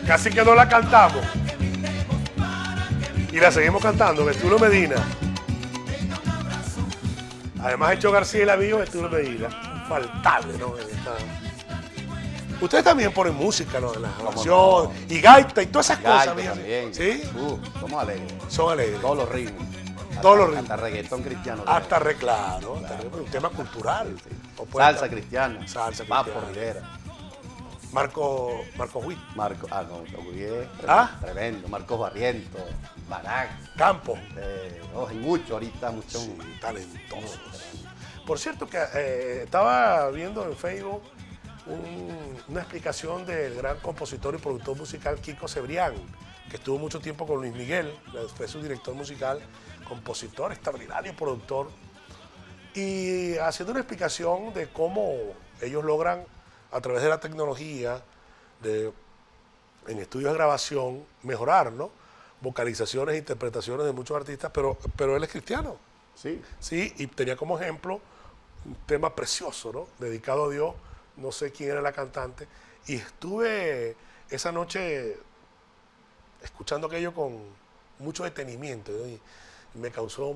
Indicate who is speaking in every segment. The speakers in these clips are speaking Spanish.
Speaker 1: Casi que no la cantamos. Y la seguimos cantando, Betulo Medina. Además, Hecho García y la Villa, Betulo Medina. Infaltable, ¿no? Ustedes también ponen música, ¿no? En la grabación, y gaita y todas esas cosas.
Speaker 2: También.
Speaker 1: ¿Sí?
Speaker 2: Somos alegres.
Speaker 1: Son alegres.
Speaker 2: Todos los ritmos.
Speaker 1: Todos los ritmos.
Speaker 2: Hasta reggaetón cristiano.
Speaker 1: Hasta claro. Un tema cultural.
Speaker 2: Sí. Salsa cristiana.
Speaker 1: Salsa
Speaker 2: Papo
Speaker 1: cristiana.
Speaker 2: Rivera.
Speaker 1: Marco Huit.
Speaker 2: Tremendo. Marcos Barrientos. Barack.
Speaker 1: Campo.
Speaker 2: Hay mucho ahorita, mucho.
Speaker 1: Sí, talentoso. Por cierto, que estaba viendo en Facebook una explicación del gran compositor y productor musical Kiko Cebrián, que estuvo mucho tiempo con Luis Miguel, fue su director musical, compositor, extraordinario productor, y haciendo una explicación de cómo ellos logran, a través de la tecnología, en estudios de grabación, mejorar, ¿no? Vocalizaciones e interpretaciones de muchos artistas, pero él es cristiano.
Speaker 2: Sí.
Speaker 1: Sí, y tenía como ejemplo un tema precioso, ¿no? Dedicado a Dios, no sé quién era la cantante, y estuve esa noche escuchando aquello con mucho detenimiento, ¿no? Y me causó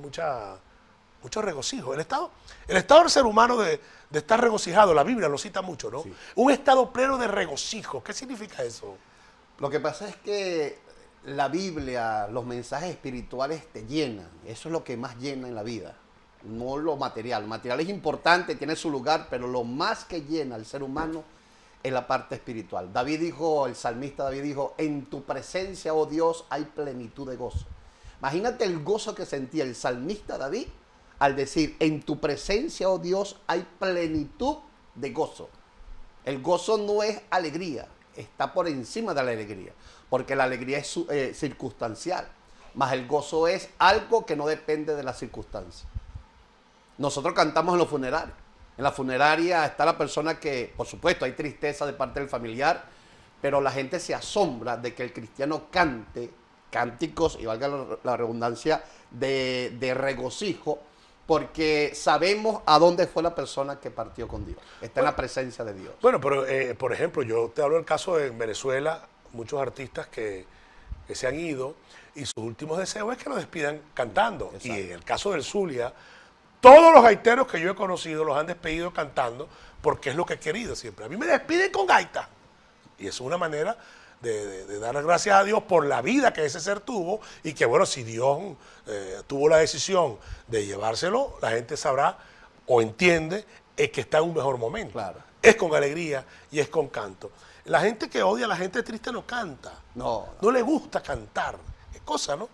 Speaker 1: mucho regocijo. El estado del ser humano de estar regocijado, la Biblia lo cita mucho, ¿no? Sí. Un estado pleno de regocijo. ¿Qué significa eso?
Speaker 2: Lo que pasa es que la Biblia, los mensajes espirituales te llenan. Eso es lo que más llena en la vida, no lo material. Lo material es importante, tiene su lugar, pero lo más que llena al ser humano es la parte espiritual. El salmista David dijo, en tu presencia, oh Dios, hay plenitud de gozo. Imagínate el gozo que sentía el salmista David al decir, en tu presencia, oh Dios, hay plenitud de gozo. El gozo no es alegría, está por encima de la alegría, porque la alegría es circunstancial, mas el gozo es algo que no depende de las circunstancias. Nosotros cantamos en los funerarios. En la funeraria está la persona que, por supuesto, hay tristeza de parte del familiar, pero la gente se asombra de que el cristiano cante cánticos, y valga la redundancia, de regocijo, porque sabemos a dónde fue la persona que partió con Dios. Está en la presencia de Dios.
Speaker 1: Bueno, pero por ejemplo, yo te hablo del caso de Venezuela, muchos artistas que se han ido y sus últimos deseos es que los despidan cantando. Exacto. Y en el caso del Zulia, todos los gaiteros que yo he conocido los han despedido cantando porque es lo que he querido siempre. A mí me despiden con gaita. Y eso es una manera de dar gracias a Dios por la vida que ese ser tuvo y que, bueno, si Dios tuvo la decisión de llevárselo, la gente sabrá o entiende que está en un mejor momento. Claro. Es con alegría y es con canto. La gente que odia a la gente triste no canta. No le gusta cantar. Es cosa, ¿no?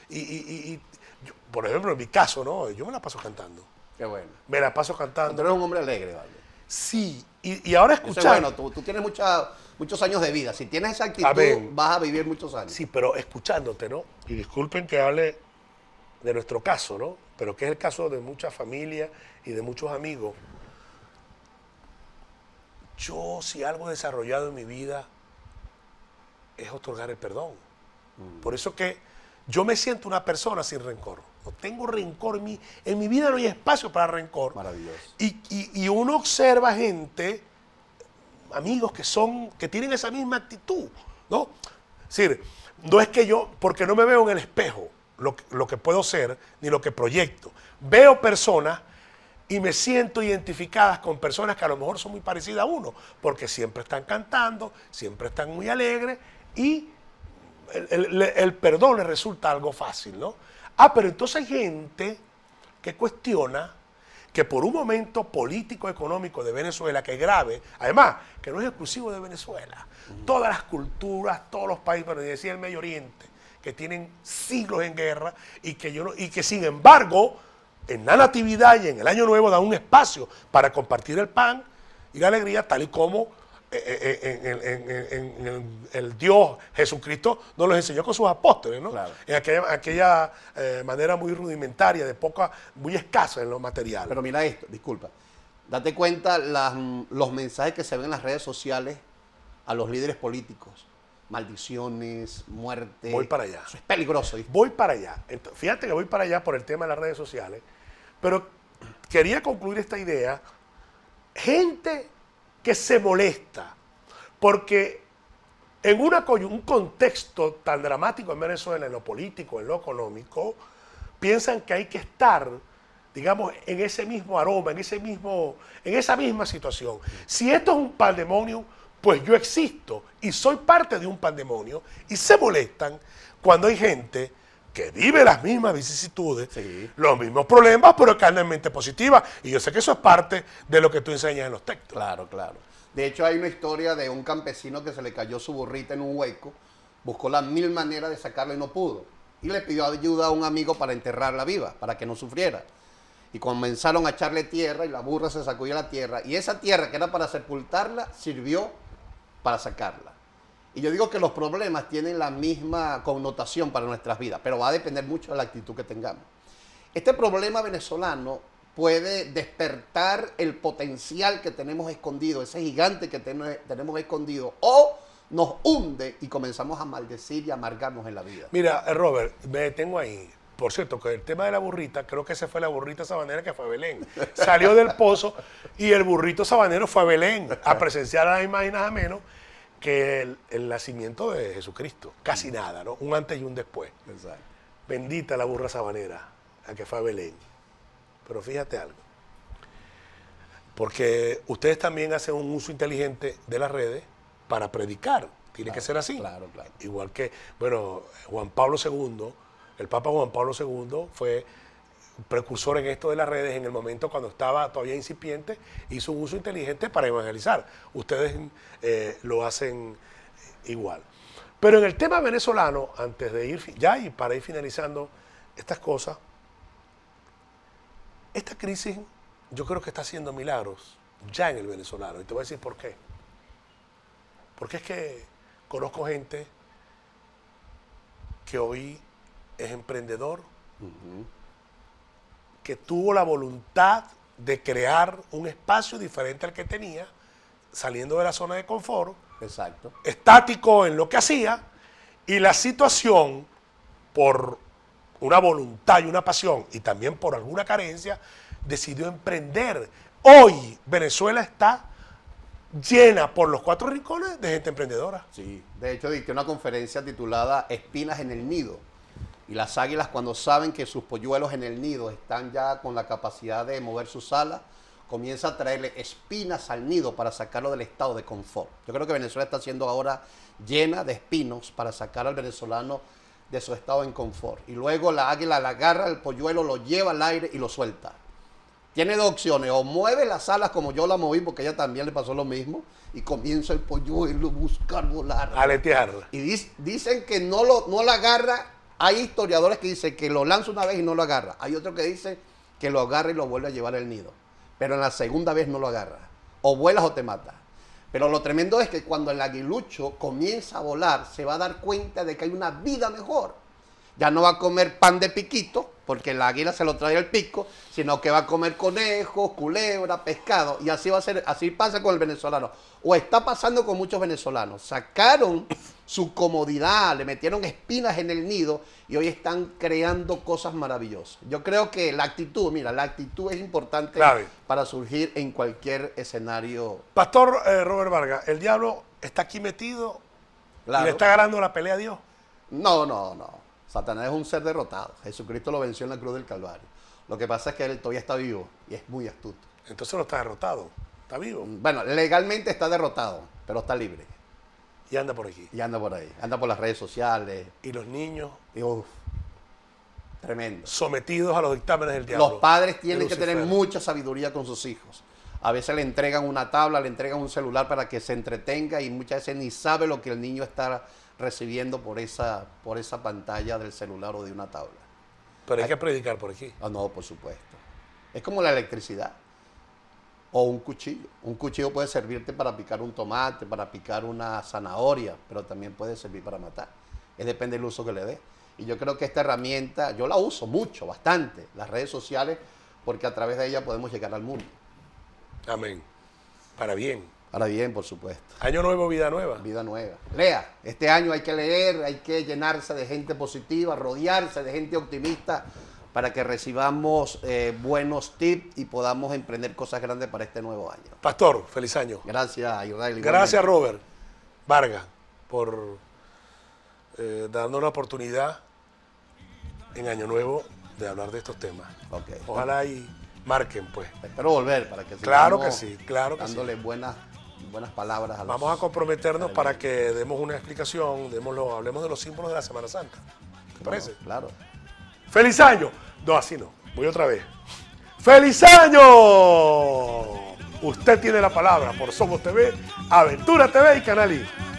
Speaker 1: Yo, por ejemplo, en mi caso, ¿no? Yo me la paso cantando.
Speaker 2: Qué bueno.
Speaker 1: Me la paso cantando.
Speaker 2: Tú eres un hombre alegre, ¿vale?
Speaker 1: Sí. Y ahora escuchar.
Speaker 2: Bueno, tú tienes muchos años de vida. Si tienes esa actitud, vas a vivir muchos años.
Speaker 1: Sí, pero escuchándote, ¿no? Y disculpen que hable de nuestro caso, ¿no? Pero que es el caso de muchas familias y de muchos amigos. Yo, si algo he desarrollado en mi vida, es otorgar el perdón. Por eso que yo me siento una persona sin rencor. No tengo rencor en mí. En mi vida no hay espacio para rencor.
Speaker 2: Maravilloso.
Speaker 1: Y uno observa gente, amigos que tienen esa misma actitud, ¿no? Es decir, no es que yo, porque no me veo en el espejo lo que puedo ser, ni lo que proyecto. Veo personas y me siento identificadas con personas que a lo mejor son muy parecidas a uno, porque siempre están cantando, siempre están muy alegres y el perdón les resulta algo fácil, ¿no? Pero entonces hay gente que cuestiona que por un momento político-económico de Venezuela, que es grave, además, que no es exclusivo de Venezuela, todas las culturas, todos los países, pero decía el Medio Oriente, que tienen siglos en guerra y que sin embargo, en la Natividad y en el Año Nuevo dan un espacio para compartir el pan y la alegría, tal y como el Dios Jesucristo nos los enseñó con sus apóstoles, ¿no? Claro. En aquella manera muy rudimentaria, muy escasa en lo material.
Speaker 2: Pero mira esto, disculpa. Date cuenta los mensajes que se ven en las redes sociales a los líderes políticos. Maldiciones, muerte.
Speaker 1: Voy para allá.
Speaker 2: Eso es peligroso. ¿Viste?
Speaker 1: Voy para allá. Fíjate que voy para allá por el tema de las redes sociales, pero quería concluir esta idea. Gente que se molesta porque en un contexto tan dramático en Venezuela, en lo político, en lo económico, piensan que hay que estar, digamos, en ese mismo aroma, en esa misma situación. Si esto es un pandemonio, pues yo existo y soy parte de un pandemonio, y se molestan cuando hay gente que vive las mismas vicisitudes,
Speaker 2: Sí.
Speaker 1: los mismos problemas, pero que anda en mente positiva. Y yo sé que eso es parte de lo que tú enseñas en los textos.
Speaker 2: Claro, claro. De hecho, hay una historia de un campesino que se le cayó su burrita en un hueco, buscó las 1000 maneras de sacarla y no pudo. Y le pidió ayuda a un amigo para enterrarla viva, para que no sufriera. Y comenzaron a echarle tierra y la burra se sacudió la tierra. Y esa tierra que era para sepultarla, sirvió para sacarla. Y yo digo que los problemas tienen la misma connotación para nuestras vidas, pero va a depender mucho de la actitud que tengamos. Este problema venezolano puede despertar el potencial que tenemos escondido, ese gigante que tenemos escondido, o nos hunde y comenzamos a maldecir y a amargarnos en la vida.
Speaker 1: Mira, Robert, me detengo ahí. Por cierto, que el tema de la burrita, creo que esa fue la burrita sabanera que fue a Belén. Salió del pozo y el burrito sabanero fue a Belén a presenciar nada más y nada menos que el nacimiento de Jesucristo. Casi nada, ¿no? Un antes y un después.
Speaker 2: Exacto.
Speaker 1: Bendita la burra sabanera, la que fue a Belén. Pero fíjate algo. Porque ustedes también hacen un uso inteligente de las redes para predicar. Tiene que ser así.
Speaker 2: Claro, claro.
Speaker 1: Igual que, bueno, Juan Pablo II, el Papa Juan Pablo II fue precursor en esto de las redes en el momento cuando estaba todavía incipiente, hizo un uso inteligente para evangelizar. Ustedes lo hacen igual. Pero en el tema venezolano, antes de ir ya y para ir finalizando estas cosas, esta crisis yo creo que está haciendo milagros ya en el venezolano. Y te voy a decir por qué. Porque es que conozco gente que hoy es emprendedor, que tuvo la voluntad de crear un espacio diferente al que tenía, saliendo de la zona de confort,
Speaker 2: Exacto.
Speaker 1: estático en lo que hacía, y la situación, por una voluntad y una pasión, y también por alguna carencia, decidió emprender. Hoy Venezuela está llena por los 4 rincones de gente emprendedora.
Speaker 2: Sí. De hecho, dicté una conferencia titulada Espinas en el nido. Y las águilas, cuando saben que sus polluelos en el nido están ya con la capacidad de mover sus alas, comienza a traerle espinas al nido para sacarlo del estado de confort. Yo creo que Venezuela está siendo ahora llena de espinos para sacar al venezolano de su estado en confort. Y luego la águila la agarra, el polluelo lo lleva al aire y lo suelta. Tiene 2 opciones, o mueve las alas como yo la moví, porque a ella también le pasó lo mismo, y comienza el polluelo a buscar volar.
Speaker 1: Aletear.
Speaker 2: Y dicen que no la agarra. Hay historiadores que dicen que lo lanza una vez y no lo agarra. Hay otros que dicen que lo agarra y lo vuelve a llevar al nido. Pero en la segunda vez no lo agarra. O vuelas o te mata. Pero lo tremendo es que cuando el aguilucho comienza a volar, se va a dar cuenta de que hay una vida mejor. Ya no va a comer pan de piquito, porque el águila se lo trae al pico, sino que va a comer conejos, culebra, pescado. Y así va a ser, así pasa con el venezolano. O está pasando con muchos venezolanos. Sacaron su comodidad, le metieron espinas en el nido y hoy están creando cosas maravillosas. Yo creo que la actitud, mira, la actitud es importante
Speaker 1: Clave.
Speaker 2: para surgir en cualquier escenario.
Speaker 1: Pastor Robert Vargas, el diablo está aquí metido y
Speaker 2: Claro.
Speaker 1: le está ganando la pelea a Dios.
Speaker 2: No, no, no. Satanás es un ser derrotado. Jesucristo lo venció en la cruz del Calvario. Lo que pasa es que él todavía está vivo y es muy astuto.
Speaker 1: Entonces no está derrotado, está vivo
Speaker 2: Bueno, legalmente está derrotado, pero está libre.
Speaker 1: y anda por aquí.
Speaker 2: Y anda por ahí. Anda por las redes sociales.
Speaker 1: Y los niños
Speaker 2: Y, uf, tremendo.
Speaker 1: sometidos a los dictámenes del diablo.
Speaker 2: Los padres tienen
Speaker 1: de
Speaker 2: que tener
Speaker 1: Lucifer.
Speaker 2: mucha sabiduría con sus hijos. A veces le entregan una tabla, le entregan un celular para que se entretenga y muchas veces ni sabe lo que el niño está recibiendo por esa pantalla del celular o de una tabla.
Speaker 1: Pero hay que predicar por aquí.
Speaker 2: Ah, no, por supuesto. Es como la electricidad. O un cuchillo. Un cuchillo puede servirte para picar un tomate, para picar una zanahoria, pero también puede servir para matar. Es depende del uso que le dé. Y yo creo que esta herramienta, yo la uso mucho, bastante, las redes sociales, porque a través de ella podemos llegar al mundo.
Speaker 1: Amén. Para bien.
Speaker 2: Ahora bien, por supuesto.
Speaker 1: Año nuevo, vida nueva.
Speaker 2: Vida nueva. Lea. Este año hay que leer, hay que llenarse de gente positiva, rodearse de gente optimista para que recibamos buenos tips y podamos emprender cosas grandes para este nuevo año.
Speaker 1: Pastor, feliz año.
Speaker 2: Gracias, Israel.
Speaker 1: Gracias, Robert Vargas. por darnos la oportunidad en Año Nuevo de hablar de estos temas.
Speaker 2: Ok.
Speaker 1: Ojalá y marquen, pues.
Speaker 2: Espero volver para que
Speaker 1: Claro
Speaker 2: sigamos
Speaker 1: que sí, claro que sí.
Speaker 2: dándole buenas palabras a los...
Speaker 1: Vamos a comprometernos para que demos una explicación, hablemos de los símbolos de la Semana Santa. ¿Te parece?
Speaker 2: Claro.
Speaker 1: ¡Feliz año! No, así no. Voy otra vez. ¡Feliz año! Usted tiene la palabra por Somos TV, Aventura TV y Canal I.